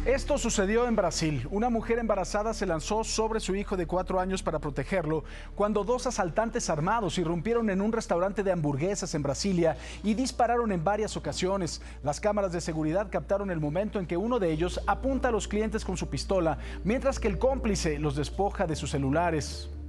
Esto sucedió en Brasil. Una mujer embarazada se lanzó sobre su hijo de 4 años para protegerlo cuando dos asaltantes armados irrumpieron en un restaurante de hamburguesas en Brasilia y dispararon en varias ocasiones. Las cámaras de seguridad captaron el momento en que uno de ellos apunta a los clientes con su pistola, mientras que el cómplice los despoja de sus celulares.